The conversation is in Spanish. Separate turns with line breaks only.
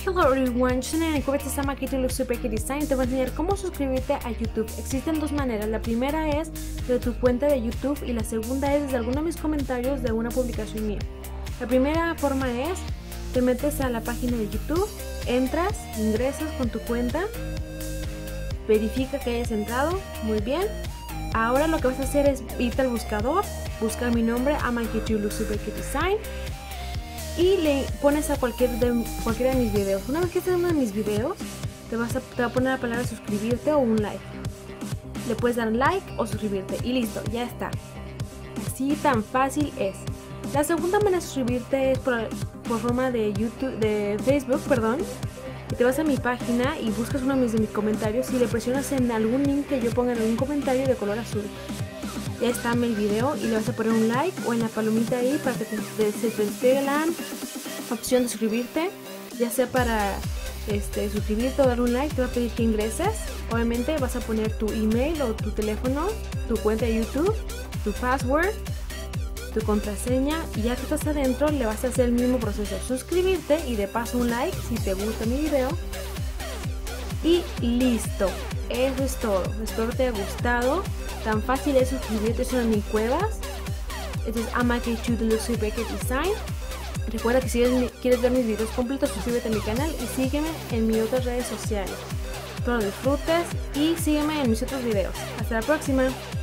Hello everyone, yo soy Nicole, te llamo aquí to Super Kitty Design. Te voy a enseñar cómo suscribirte a YouTube. Existen dos maneras, la primera es de tu cuenta de YouTube y la segunda es desde alguno de mis comentarios de una publicación mía. La primera forma es, te metes a la página de YouTube, entras, ingresas con tu cuenta, verifica que hayas entrado, muy bien. Ahora lo que vas a hacer es irte al buscador, buscar mi nombre, Super Kitty Design, y le pones a cualquiera de mis videos. Una vez que estés en uno de mis videos, te va a poner la palabra suscribirte o un like. Le puedes dar like o suscribirte y listo, ya está. Así tan fácil es. La segunda manera de suscribirte es por forma de YouTube, de Facebook, perdón. Y te vas a mi página y buscas uno de mis comentarios y le presionas en algún link que yo ponga en algún comentario de color azul. Ya está en el video y le vas a poner un like o en la palomita ahí para que se te despegue la opción de suscribirte, ya sea para suscribirte o dar un like. Te va a pedir que ingreses. Obviamente vas a poner tu email o tu teléfono, tu cuenta de YouTube, tu password, tu contraseña, y ya que estás adentro le vas a hacer el mismo proceso, suscribirte y de paso un like si te gusta mi video y listo. Eso es todo, espero que te haya gustado. Tan fácil es suscribirte, son mis cuevas. Esto es Super Kitty Design. Recuerda que si quieres ver mis videos completos, suscríbete a mi canal y sígueme en mis otras redes sociales. Espero lo disfrutes y sígueme en mis otros videos. Hasta la próxima.